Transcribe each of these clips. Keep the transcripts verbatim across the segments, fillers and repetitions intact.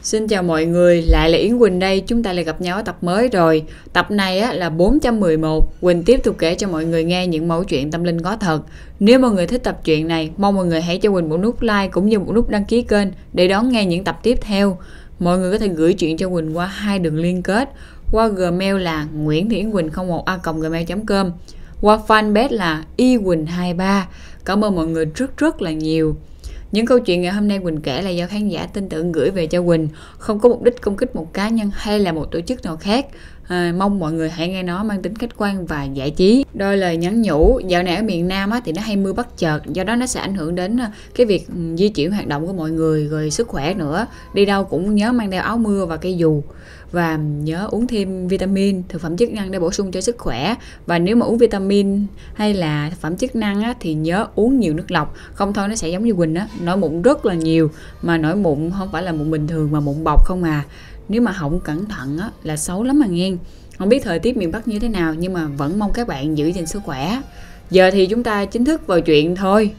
Xin chào mọi người, lại là Yến Quỳnh đây, chúng ta lại gặp nhau ở tập mới rồi. Tập này á, là bốn trăm mười một, Quỳnh tiếp tục kể cho mọi người nghe những mẫu chuyện tâm linh có thật. Nếu mọi người thích tập truyện này, mong mọi người hãy cho Quỳnh một nút like cũng như một nút đăng ký kênh để đón nghe những tập tiếp theo. Mọi người có thể gửi chuyện cho Quỳnh qua hai đường liên kết, qua Gmail là nguyễn thị yến quỳnh không một a còng gmail chấm com, qua fanpage là y quỳnh hai ba. Cảm ơn mọi người rất rất là nhiều. Những câu chuyện ngày hôm nay Quỳnh kể là do khán giả tin tưởng gửi về cho Quỳnh, không có mục đích công kích một cá nhân hay là một tổ chức nào khác. À, mong mọi người hãy nghe nó mang tính khách quan và giải trí. Đôi lời nhắn nhủ, dạo này ở miền Nam á, thì nó hay mưa bất chợt, do đó nó sẽ ảnh hưởng đến cái việc di chuyển hoạt động của mọi người, rồi sức khỏe nữa. Đi đâu cũng nhớ mang theo áo mưa và cây dù. Và nhớ uống thêm vitamin, thực phẩm chức năng để bổ sung cho sức khỏe. Và nếu mà uống vitamin hay là thực phẩm chức năng á, thì nhớ uống nhiều nước lọc. Không thôi nó sẽ giống như Quỳnh á, nổi mụn rất là nhiều. Mà nổi mụn không phải là mụn bình thường mà mụn bọc không à. Nếu mà không cẩn thận á, là xấu lắm mà nghe. Không biết thời tiết miền Bắc như thế nào, nhưng mà vẫn mong các bạn giữ gìn sức khỏe. Giờ thì chúng ta chính thức vào chuyện thôi.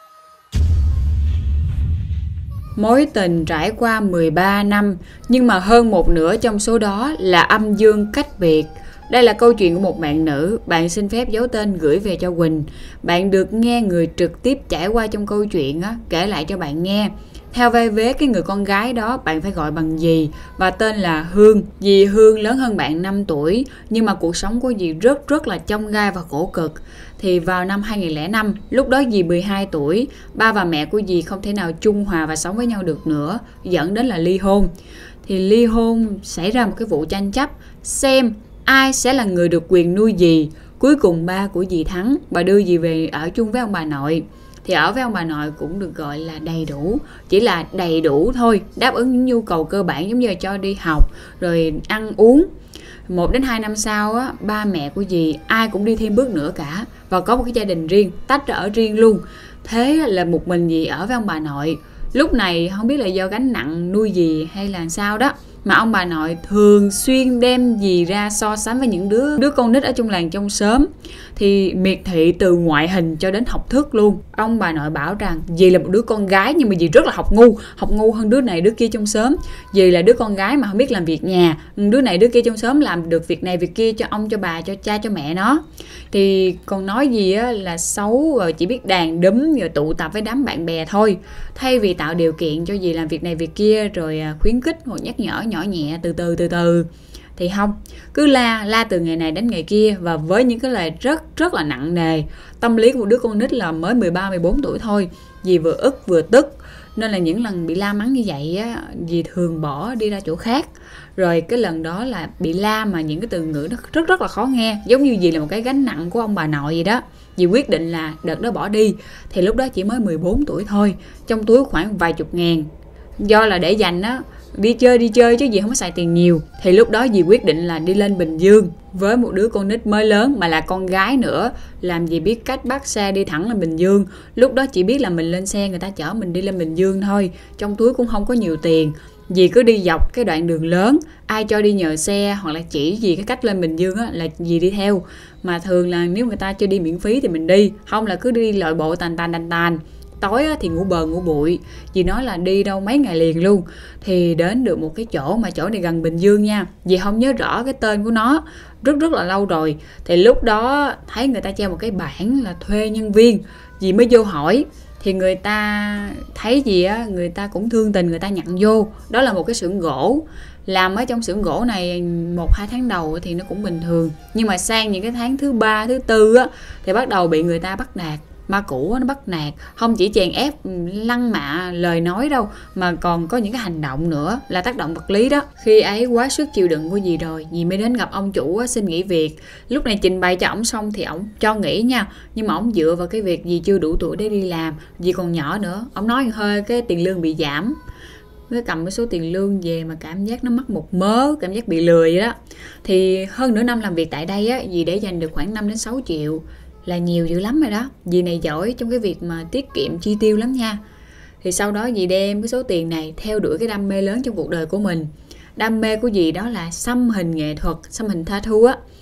Mối tình trải qua mười ba năm, nhưng mà hơn một nửa trong số đó là âm dương cách biệt. Đây là câu chuyện của một bạn nữ, bạn xin phép giấu tên gửi về cho Quỳnh. Bạn được nghe người trực tiếp trải qua trong câu chuyện á, kể lại cho bạn nghe. Theo vai vế cái người con gái đó bạn phải gọi bằng dì và tên là Hương. Dì Hương lớn hơn bạn năm tuổi, nhưng mà cuộc sống của dì rất rất là chông gai và khổ cực. Thì vào năm hai nghìn không trăm lẻ năm, lúc đó dì mười hai tuổi, ba và mẹ của dì không thể nào chung hòa và sống với nhau được nữa, dẫn đến là ly hôn. Thì ly hôn xảy ra một cái vụ tranh chấp xem ai sẽ là người được quyền nuôi dì. Cuối cùng ba của dì thắng và đưa dì về ở chung với ông bà nội. Thì ở với ông bà nội cũng được gọi là đầy đủ, chỉ là đầy đủ thôi, đáp ứng những nhu cầu cơ bản giống như là cho đi học, rồi ăn uống. Một đến hai năm sau á, ba mẹ của dì ai cũng đi thêm bước nữa cả và có một cái gia đình riêng, tách ra ở riêng luôn. Thế là một mình dì ở với ông bà nội. Lúc này không biết là do gánh nặng nuôi dì hay là sao đó, mà ông bà nội thường xuyên đem dì ra so sánh với những đứa đứa con nít ở trong làng trong xóm. Thì miệt thị từ ngoại hình cho đến học thức luôn. Ông bà nội bảo rằng dì là một đứa con gái nhưng mà dì rất là học ngu, học ngu hơn đứa này đứa kia trong xóm. Dì là đứa con gái mà không biết làm việc nhà, đứa này đứa kia trong xóm làm được việc này việc kia cho ông cho bà cho cha cho mẹ nó. Thì còn nói gì á là xấu, rồi chỉ biết đàn đúm rồi tụ tập với đám bạn bè thôi. Thay vì tạo điều kiện cho dì làm việc này việc kia, rồi khuyến khích hoặc nhắc nhở nhỏ nhẹ từ từ từ từ, thì không, cứ la la từ ngày này đến ngày kia, và với những cái lời rất rất là nặng nề. Tâm lý của một đứa con nít là mới mười ba mười bốn tuổi thôi, dì vừa ức vừa tức, nên là những lần bị la mắng như vậy á, dì thường bỏ đi ra chỗ khác. Rồi cái lần đó là bị la mà những cái từ ngữ nó rất rất là khó nghe, giống như dì là một cái gánh nặng của ông bà nội vậy đó. Dì quyết định là đợt đó bỏ đi. Thì lúc đó chỉ mới mười bốn tuổi thôi, trong túi khoảng vài chục ngàn, do là để dành á, đi chơi đi chơi chứ dì không có xài tiền nhiều. Thì lúc đó dì quyết định là đi lên Bình Dương với một đứa con nít mới lớn mà là con gái nữa. Làm gì biết cách bắt xe đi thẳng lên Bình Dương. Lúc đó chỉ biết là mình lên xe người ta chở mình đi lên Bình Dương thôi, trong túi cũng không có nhiều tiền. Dì cứ đi dọc cái đoạn đường lớn, ai cho đi nhờ xe hoặc là chỉ dì cái cách lên Bình Dương á, là dì đi theo. Mà thường là nếu người ta cho đi miễn phí thì mình đi, không là cứ đi lội bộ tàn tàn tàn tàn. Tối thì ngủ bờ ngủ bụi. Dì nói là đi đâu mấy ngày liền luôn. Thì đến được một cái chỗ, mà chỗ này gần Bình Dương nha, dì không nhớ rõ cái tên của nó, rất rất là lâu rồi. Thì lúc đó thấy người ta treo một cái bảng là thuê nhân viên, dì mới vô hỏi. Thì người ta thấy gì á, người ta cũng thương tình, người ta nhận vô. Đó là một cái xưởng gỗ. Làm ở trong xưởng gỗ này một hai tháng đầu thì nó cũng bình thường, nhưng mà sang những cái tháng thứ ba thứ tư á, thì bắt đầu bị người ta bắt nạt. Ma cũ nó bắt nạt, không chỉ chèn ép lăng mạ lời nói đâu, mà còn có những cái hành động nữa là tác động vật lý đó. Khi ấy quá sức chịu đựng của dì rồi, dì mới đến gặp ông chủ á, xin nghỉ việc. Lúc này trình bày cho ổng xong thì ổng cho nghỉ nha, nhưng mà ổng dựa vào cái việc dì chưa đủ tuổi để đi làm, dì còn nhỏ nữa. Ổng nói hơi cái tiền lương bị giảm, cái cầm cái số tiền lương về mà cảm giác nó mất một mớ, cảm giác bị lừa vậy đó. Thì hơn nửa năm làm việc tại đây á, dì để dành được khoảng năm đến sáu triệu, là nhiều dữ lắm rồi đó. Dì này giỏi trong cái việc mà tiết kiệm chi tiêu lắm nha. Thì sau đó dì đem cái số tiền này theo đuổi cái đam mê lớn trong cuộc đời của mình. Đam mê của dì đó là xăm hình nghệ thuật, xăm hình tattoo á.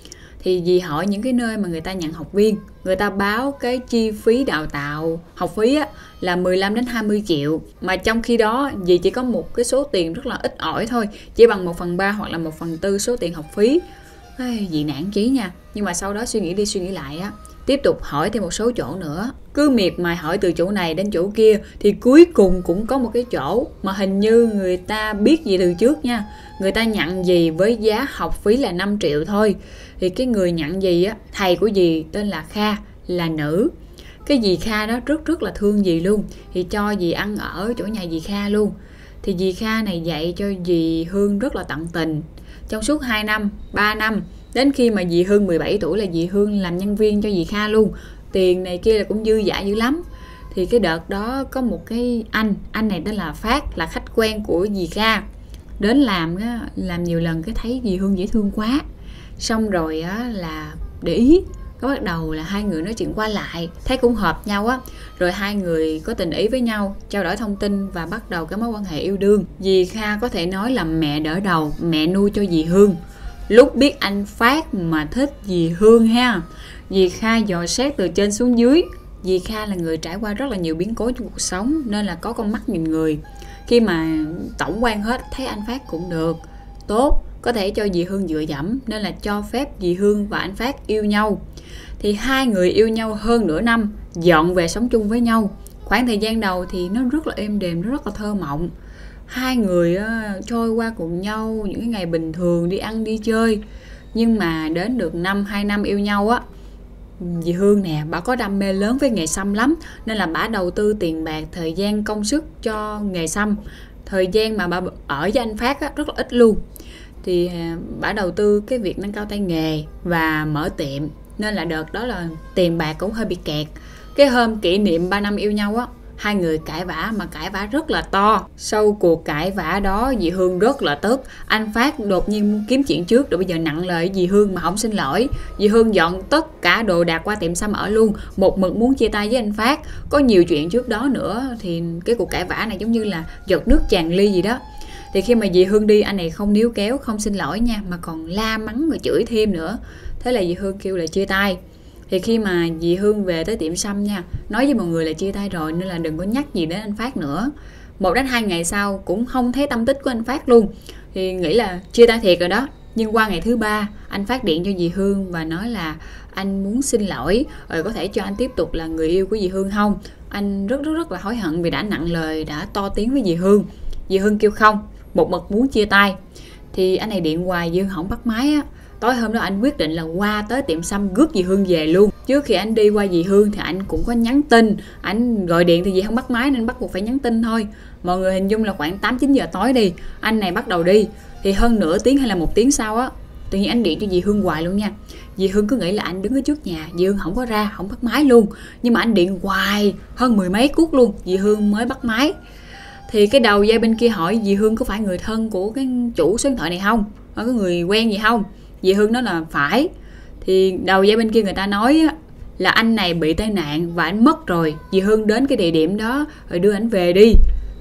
Thì dì hỏi những cái nơi mà người ta nhận học viên, người ta báo cái chi phí đào tạo học phí á, là mười lăm đến hai mươi triệu. Mà trong khi đó dì chỉ có một cái số tiền rất là ít ỏi thôi, chỉ bằng một phần ba hoặc là một phần tư số tiền học phí. Ây, dì nản chí nha. Nhưng mà sau đó suy nghĩ đi suy nghĩ lại á, tiếp tục hỏi thêm một số chỗ nữa. Cứ miệt mài hỏi từ chỗ này đến chỗ kia, thì cuối cùng cũng có một cái chỗ mà hình như người ta biết gì từ trước nha. Người ta nhận dì với giá học phí là năm triệu thôi. Thì cái người nhận dì á, thầy của dì tên là Kha, là nữ. Cái dì Kha đó rất rất là thương dì luôn, thì cho dì ăn ở chỗ nhà dì Kha luôn. Thì dì Kha này dạy cho dì Hương rất là tận tình. Trong suốt hai năm, ba năm, đến khi mà dì Hương mười bảy tuổi là dì Hương làm nhân viên cho dì Kha luôn. Tiền này kia là cũng dư dả dữ lắm. Thì cái đợt đó có một cái anh, anh này tên là Phát, là khách quen của dì Kha. Đến làm á, làm nhiều lần cái thấy dì Hương dễ thương quá. Xong rồi á là để ý, có bắt đầu là hai người nói chuyện qua lại, thấy cũng hợp nhau á. Rồi hai người có tình ý với nhau, trao đổi thông tin và bắt đầu cái mối quan hệ yêu đương. Dì Kha có thể nói là mẹ đỡ đầu, mẹ nuôi cho dì Hương. Lúc biết anh Phát mà thích dì Hương ha, dì Kha dò xét từ trên xuống dưới. Dì Kha là người trải qua rất là nhiều biến cố trong cuộc sống, nên là có con mắt nhìn người. Khi mà tổng quan hết thấy anh Phát cũng được, tốt, có thể cho dì Hương dựa dẫm, nên là cho phép dì Hương và anh Phát yêu nhau. Thì hai người yêu nhau hơn nửa năm, dọn về sống chung với nhau. Khoảng thời gian đầu thì nó rất là êm đềm, nó rất là thơ mộng. Hai người uh, trôi qua cùng nhau những cái ngày bình thường, đi ăn đi chơi. Nhưng mà đến được năm, hai năm yêu nhau á, dì Hương nè, bà có đam mê lớn với nghề xăm lắm, nên là bà đầu tư tiền bạc, thời gian, công sức cho nghề xăm. Thời gian mà bà ở với anh Phát á, rất là ít luôn. Thì bà đầu tư cái việc nâng cao tay nghề và mở tiệm, nên là đợt đó là tiền bạc cũng hơi bị kẹt. Cái hôm kỷ niệm ba năm yêu nhau á, hai người cãi vã, mà cãi vã rất là to. Sau cuộc cãi vã đó, dì Hương rất là tức. Anh Phát đột nhiên kiếm chuyện trước, rồi bây giờ nặng lời dì Hương mà không xin lỗi. Dì Hương dọn tất cả đồ đạc qua tiệm xăm ở luôn, một mực muốn chia tay với anh Phát. Có nhiều chuyện trước đó nữa, thì cái cuộc cãi vã này giống như là giọt nước tràn ly gì đó. Thì khi mà dì Hương đi, anh này không níu kéo, không xin lỗi nha, mà còn la mắng rồi chửi thêm nữa. Thế là dì Hương kêu là chia tay. Thì khi mà dì Hương về tới tiệm xăm nha, nói với mọi người là chia tay rồi, nên là đừng có nhắc gì đến anh Phát nữa. Một đến hai ngày sau cũng không thấy tâm tích của anh Phát luôn, thì nghĩ là chia tay thiệt rồi đó. Nhưng qua ngày thứ ba, anh Phát điện cho dì Hương và nói là anh muốn xin lỗi, rồi có thể cho anh tiếp tục là người yêu của dì Hương không. Anh rất rất rất là hối hận vì đã nặng lời, đã to tiếng với dì Hương. Dì Hương kêu không, một mực muốn chia tay. Thì anh này điện hoài, dì Hương không bắt máy á. Tối hôm đó anh quyết định là qua tới tiệm xăm rước dì Hương về luôn. Trước khi anh đi qua dì Hương thì anh cũng có nhắn tin. Anh gọi điện thì dì không bắt máy, nên bắt buộc phải nhắn tin thôi. Mọi người hình dung là khoảng tám chín giờ tối đi, anh này bắt đầu đi. Thì hơn nửa tiếng hay là một tiếng sau á, tự nhiên anh điện cho dì Hương hoài luôn nha. Dì Hương cứ nghĩ là anh đứng ở trước nhà, dì Hương không có ra, không bắt máy luôn. Nhưng mà anh điện hoài hơn mười mấy phút luôn, dì Hương mới bắt máy. Thì cái đầu dây bên kia hỏi dì Hương có phải người thân của cái chủ số điện thoại này không, có người quen gì không. Dì Hương nói là phải. Thì đầu dây bên kia người ta nói là anh này bị tai nạn và anh mất rồi, dì Hương đến cái địa điểm đó rồi đưa anh về đi.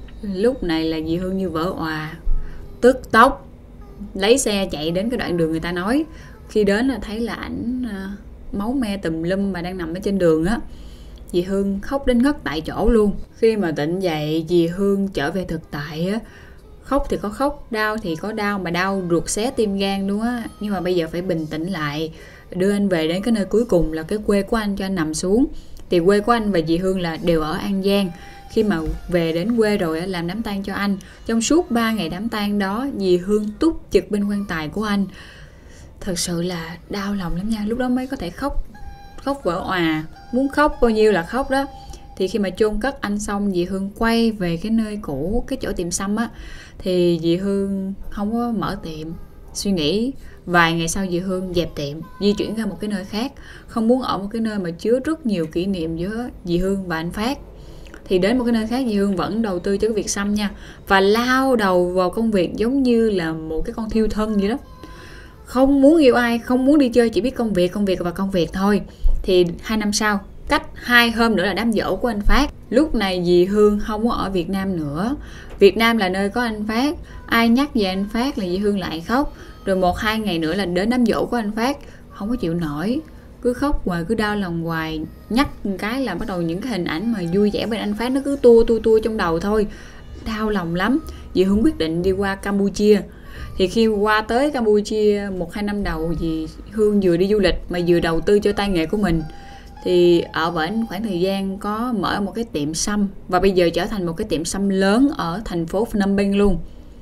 Lúc này là dì Hương như vỡ òa, tức tốc lấy xe chạy đến cái đoạn đường người ta nói. Khi đến là thấy là ảnh máu me tùm lum mà đang nằm ở trên đường á. Dì Hương khóc đến ngất tại chỗ luôn. Khi mà tỉnh dậy, dì Hương trở về thực tại á, khóc thì có khóc, đau thì có đau, mà đau ruột xé tim gan luôn á. Nhưng mà bây giờ phải bình tĩnh lại, đưa anh về đến cái nơi cuối cùng là cái quê của anh cho anh nằm xuống. Thì quê của anh và dì Hương là đều ở An Giang. Khi mà về đến quê rồi làm đám tang cho anh. Trong suốt ba ngày đám tang đó, dì Hương túc trực bên quan tài của anh. Thật sự là đau lòng lắm nha. Lúc đó mới có thể khóc, khóc vỡ òa, muốn khóc bao nhiêu là khóc đó. Thì khi mà chôn cất anh xong, dì Hương quay về cái nơi cũ, cái chỗ tiệm xăm á. Thì dì Hương không có mở tiệm, suy nghĩ. Vài ngày sau dì Hương dẹp tiệm, di chuyển ra một cái nơi khác, không muốn ở một cái nơi mà chứa rất nhiều kỷ niệm giữa dì Hương và anh Phát. Thì đến một cái nơi khác, dì Hương vẫn đầu tư cho cái việc xăm nha, và lao đầu vào công việc giống như là một cái con thiêu thân vậy đó. Không muốn yêu ai, không muốn đi chơi, chỉ biết công việc, công việc và công việc thôi. Thì hai năm sau, cách hai hôm nữa là đám giỗ của anh Phát. Lúc này dì Hương không có ở Việt Nam nữa. Việt Nam là nơi có anh Phát. Ai nhắc về anh Phát là dì Hương lại khóc. Rồi một hai ngày nữa là đến đám giỗ của anh Phát. không có chịu nổi, cứ khóc hoài, cứ đau lòng hoài. Nhắc một cái là bắt đầu những cái hình ảnh mà vui vẻ bên anh Phát nó cứ tua tua tua trong đầu thôi, đau lòng lắm. Dì Hương quyết định đi qua Campuchia. Thì khi qua tới Campuchia một hai năm đầu, dì Hương vừa đi du lịch mà vừa đầu tư cho tay nghề của mình. Thì ở bển khoảng thời gian có mở một cái tiệm sâm, và bây giờ trở thành một cái tiệm sâm lớn ở thành phố Phnom Penh luôn.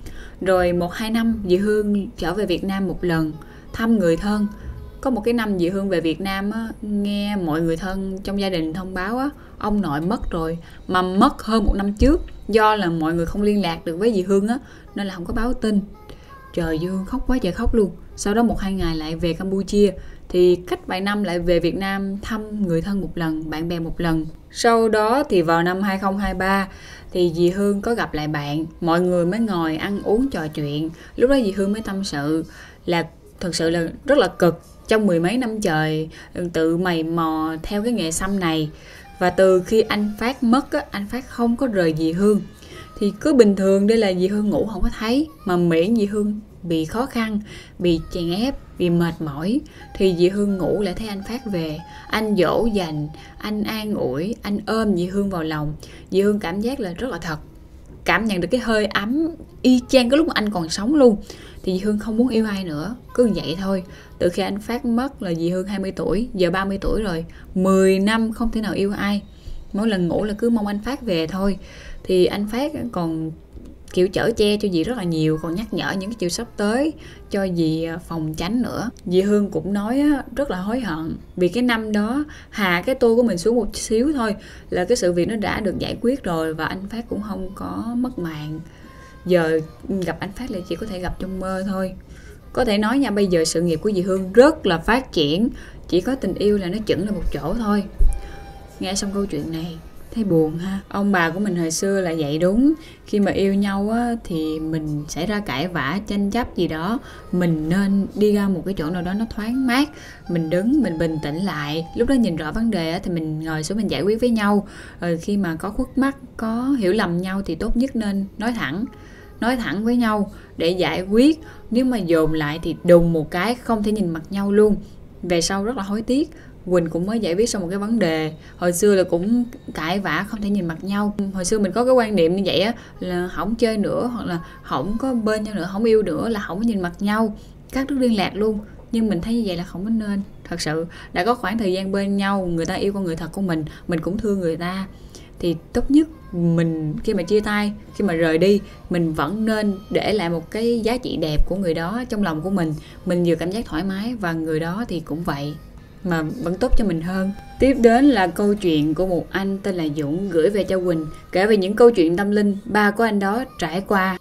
Rồi một hai năm dì Hương trở về Việt Nam một lần thăm người thân. Có một cái năm dì Hương về Việt Nam á, nghe mọi người thân trong gia đình thông báo á, ông nội mất rồi, mà mất hơn một năm trước. Do là mọi người không liên lạc được với dì Hương á, nên là không có báo tin. Trời, dì Hương khóc quá trời khóc luôn. Sau đó một hai ngày lại về Campuchia. Thì cách vài năm lại về Việt Nam thăm người thân một lần, bạn bè một lần. Sau đó thì vào năm hai không hai ba thì dì Hương có gặp lại bạn. Mọi người mới ngồi ăn uống trò chuyện. Lúc đó dì Hương mới tâm sự là thật sự là rất là cực. Trong mười mấy năm trời tự mày mò theo cái nghề sâm này. Và từ khi anh Phát mất á, anh Phát không có rời dì Hương. Thì cứ bình thường đây là dì Hương ngủ không có thấy, mà miễn dì Hương bị khó khăn, bị chèn ép, bị mệt mỏi thì dì Hương ngủ lại thấy anh Phát về. Anh dỗ dành, anh an ủi, anh ôm dì Hương vào lòng. Dì Hương cảm giác là rất là thật, cảm nhận được cái hơi ấm y chang cái lúc mà anh còn sống luôn. Thì dì Hương không muốn yêu ai nữa, cứ vậy thôi. Từ khi anh Phát mất là dì Hương hai mươi tuổi, giờ ba mươi tuổi rồi, mười năm không thể nào yêu ai. Mỗi lần ngủ là cứ mong anh Phát về thôi. Thì anh Phát còn kiểu chở che cho dì rất là nhiều, còn nhắc nhở những cái chuyện sắp tới cho dì phòng tránh nữa. Dì Hương cũng nói rất là hối hận vì cái năm đó hạ cái tô của mình xuống một xíu thôi là cái sự việc nó đã được giải quyết rồi, và anh Phát cũng không có mất mạng. Giờ gặp anh Phát là chỉ có thể gặp trong mơ thôi. Có thể nói nha, bây giờ sự nghiệp của dì Hương rất là phát triển, chỉ có tình yêu là nó chững là một chỗ thôi. Nghe xong câu chuyện này thấy buồn ha. Ông bà của mình hồi xưa là vậy đúng. Khi mà yêu nhau á, thì mình xảy ra cãi vã, tranh chấp gì đó, mình nên đi ra một cái chỗ nào đó nó thoáng mát. Mình đứng, mình bình tĩnh lại. Lúc đó nhìn rõ vấn đề á, thì mình ngồi xuống mình giải quyết với nhau. Rồi khi mà có khuất mắc, có hiểu lầm nhau thì tốt nhất nên nói thẳng. Nói thẳng với nhau để giải quyết. Nếu mà dồn lại thì đùng một cái không thể nhìn mặt nhau luôn. Về sau rất là hối tiếc. Quỳnh cũng mới giải quyết xong một cái vấn đề. Hồi xưa là cũng cãi vã không thể nhìn mặt nhau. Hồi xưa mình có cái quan niệm như vậy á, là không chơi nữa, hoặc là không có bên nhau nữa, không yêu nữa, là không có nhìn mặt nhau, cắt đứt liên lạc luôn. Nhưng mình thấy như vậy là không có nên. Thật sự đã có khoảng thời gian bên nhau, người ta yêu con người thật của mình, mình cũng thương người ta, thì tốt nhất mình khi mà chia tay, khi mà rời đi, mình vẫn nên để lại một cái giá trị đẹp của người đó trong lòng của mình. Mình vừa cảm giác thoải mái và người đó thì cũng vậy, mà vẫn tốt cho mình hơn. Tiếp đến là câu chuyện của một anh tên là Dũng gửi về cho Quỳnh, kể về những câu chuyện tâm linh ba của anh đó trải qua.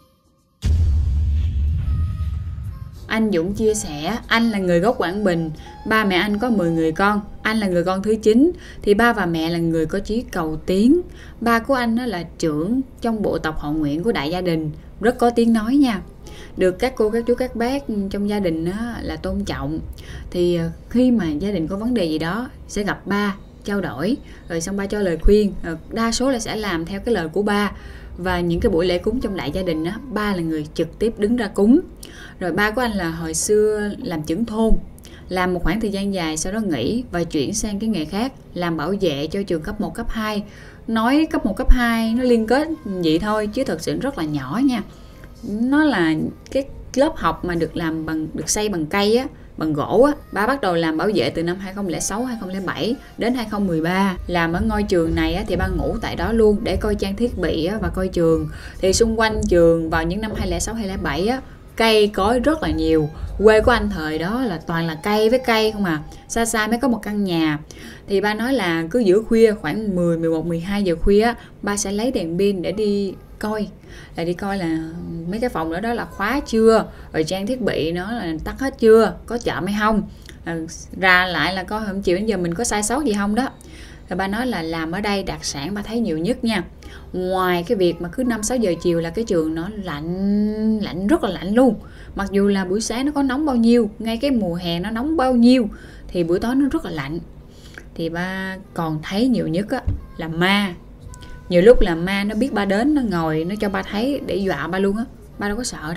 Anh Dũng chia sẻ, anh là người gốc Quảng Bình, ba mẹ anh có mười người con, anh là người con thứ chín, thì ba và mẹ là người có chí cầu tiến. Ba của anh là trưởng trong bộ tộc họ Nguyễn của đại gia đình, rất có tiếng nói nha. Được các cô, các chú, các bác trong gia đình là tôn trọng. Thì khi mà gia đình có vấn đề gì đó sẽ gặp ba, trao đổi, rồi xong ba cho lời khuyên. Đa số là sẽ làm theo cái lời của ba. Và những cái buổi lễ cúng trong đại gia đình á, ba là người trực tiếp đứng ra cúng. Rồi ba của anh là hồi xưa làm trưởng thôn, làm một khoảng thời gian dài sau đó nghỉ và chuyển sang cái nghề khác, làm bảo vệ cho trường cấp một, cấp hai. Nói cấp một, cấp hai nó liên kết vậy thôi chứ thật sự rất là nhỏ nha. Nó là cái lớp học mà được làm bằng, được xây bằng cây á, bằng gỗ á. Ba bắt đầu làm bảo vệ từ năm hai không không sáu, hai không không bảy đến hai không một ba. Làm ở ngôi trường này á, thì ba ngủ tại đó luôn để coi trang thiết bị á, và coi trường. Thì xung quanh trường vào những năm hai không không sáu, hai không không bảy á, cây cối rất là nhiều. Quê của anh thời đó là toàn là cây với cây không à. Xa xa mới có một căn nhà. Thì ba nói là cứ giữa khuya khoảng mười, mười một, mười hai giờ khuya á, ba sẽ lấy đèn pin để đi coi. Là đi coi là mấy cái phòng đó đó là khóa chưa, rồi trang thiết bị nó là tắt hết chưa, có chậm hay không, à, ra lại là coi hôm chiều đến giờ mình có sai sót gì không đó. Rồi ba nói là làm ở đây đặc sản ba thấy nhiều nhất nha. Ngoài cái việc mà cứ năm sáu giờ chiều là cái trường nó lạnh, lạnh rất là lạnh luôn. Mặc dù là buổi sáng nó có nóng bao nhiêu, ngay cái mùa hè nó nóng bao nhiêu, thì buổi tối nó rất là lạnh. Thì ba còn thấy nhiều nhất á, là ma. Nhiều lúc là ma nó biết ba đến, nó ngồi, nó cho ba thấy để dọa ba luôn á. Ba đâu có sợ đâu.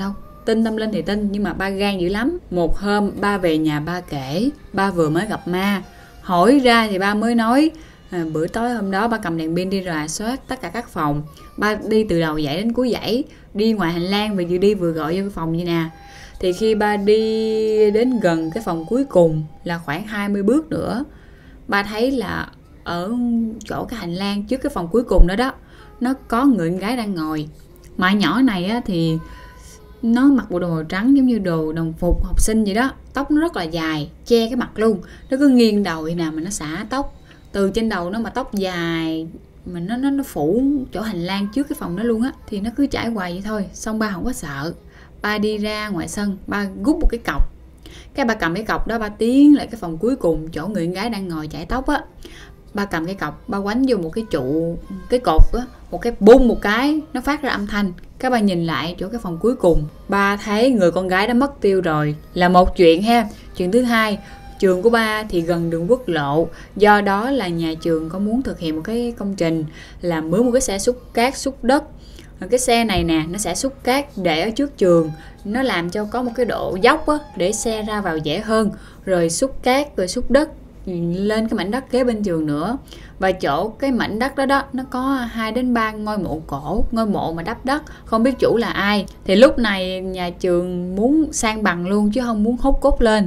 tin tâm linh thì tin, nhưng mà ba gan dữ lắm. Một hôm ba về nhà ba kể, ba vừa mới gặp ma. Hỏi ra thì ba mới nói, à, bữa tối hôm đó ba cầm đèn pin đi rà soát tất cả các phòng. Ba đi từ đầu dãy đến cuối dãy, đi ngoài hành lang và vừa đi vừa gọi vô cái phòng như nè. Thì khi ba đi đến gần cái phòng cuối cùng là khoảng hai mươi bước nữa, ba thấy là ở chỗ cái hành lang trước cái phòng cuối cùng đó đó, nó có người con gái đang ngồi. Mà nhỏ này á, thì nó mặc bộ đồ màu trắng giống như đồ đồng phục học sinh vậy đó. Tóc nó rất là dài, che cái mặt luôn. Nó cứ nghiêng đầu vậy nào mà nó xả tóc từ trên đầu nó, mà tóc dài mà nó nó nó phủ chỗ hành lang trước cái phòng đó luôn á. Thì nó cứ trải hoài vậy thôi. Xong ba không có sợ, ba đi ra ngoài sân, ba rút một cái cọc. Cái ba cầm cái cọc đó, ba tiến lại cái phòng cuối cùng chỗ người con gái đang ngồi chải tóc á. Ba cầm cái cọc, ba quánh vô một cái trụ, cái cột á, một cái bung một cái, nó phát ra âm thanh. Các ba nhìn lại chỗ cái phòng cuối cùng, ba thấy người con gái đã mất tiêu rồi, là một chuyện ha. Chuyện thứ hai, trường của ba thì gần đường quốc lộ, do đó là nhà trường có muốn thực hiện một cái công trình là mướn một cái xe xúc cát xúc đất. Cái xe này nè, nó sẽ xúc cát để ở trước trường, nó làm cho có một cái độ dốc á, để xe ra vào dễ hơn, rồi xúc cát rồi xúc đất lên cái mảnh đất kế bên trường nữa. Và chỗ cái mảnh đất đó đó, nó có hai đến ba ngôi mộ cổ, ngôi mộ mà đắp đất, không biết chủ là ai. Thì lúc này nhà trường muốn san bằng luôn chứ không muốn hốt cốt lên.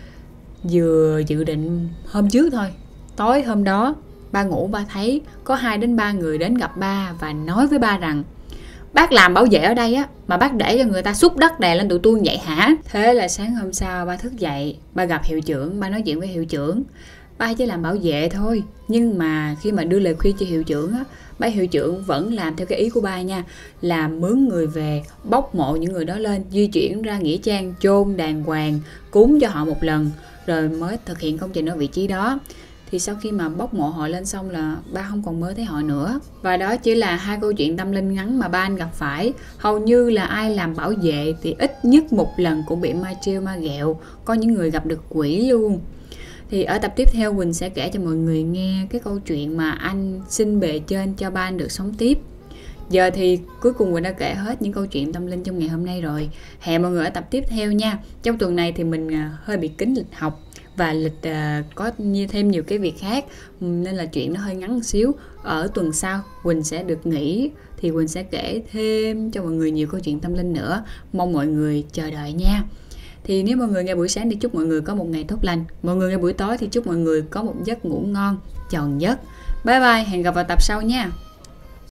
Vừa dự định hôm trước thôi, tối hôm đó ba ngủ, ba thấy có hai đến ba người đến gặp ba và nói với ba rằng: bác làm bảo vệ ở đây á, mà bác để cho người ta xúc đất đè lên tụi tôi vậy hả? Thế là sáng hôm sau ba thức dậy, ba gặp hiệu trưởng, ba nói chuyện với hiệu trưởng. Ba chỉ làm bảo vệ thôi, nhưng mà khi mà đưa lời khuyên cho hiệu trưởng á, ba hiệu trưởng vẫn làm theo cái ý của ba nha, là mướn người về bốc mộ những người đó lên, di chuyển ra nghĩa trang chôn đàng hoàng, cúng cho họ một lần, rồi mới thực hiện công trình ở vị trí đó. Thì sau khi mà bốc mộ họ lên xong là ba không còn mơ thấy họ nữa. Và đó chỉ là hai câu chuyện tâm linh ngắn mà ba anh gặp phải. Hầu như là ai làm bảo vệ thì ít nhất một lần cũng bị ma trêu ma ghẹo, có những người gặp được quỷ luôn. Thì ở tập tiếp theo Quỳnh sẽ kể cho mọi người nghe cái câu chuyện mà anh xin bề trên cho ba anh được sống tiếp. Giờ thì cuối cùng Quỳnh đã kể hết những câu chuyện tâm linh trong ngày hôm nay rồi. Hẹn mọi người ở tập tiếp theo nha. Trong tuần này thì mình hơi bị kín lịch học và lịch uh, có thêm nhiều cái việc khác, nên là chuyện nó hơi ngắn một xíu. Ở tuần sau Quỳnh sẽ được nghỉ thì Quỳnh sẽ kể thêm cho mọi người nhiều câu chuyện tâm linh nữa. Mong mọi người chờ đợi nha. Thì nếu mọi người nghe buổi sáng thì chúc mọi người có một ngày tốt lành. Mọi người nghe buổi tối thì chúc mọi người có một giấc ngủ ngon, tròn giấc. Bye bye, hẹn gặp vào tập sau nha.